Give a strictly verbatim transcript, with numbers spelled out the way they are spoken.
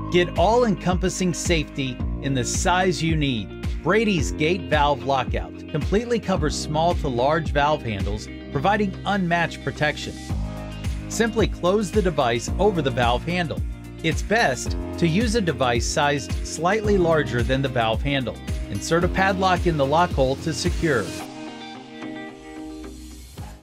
Get all-encompassing safety in the size you need. Brady's Gate Valve Lockout completely covers small to large valve handles, providing unmatched protection. Simply close the device over the valve handle. It's best to use a device sized slightly larger than the valve handle. Insert a padlock in the lock hole to secure.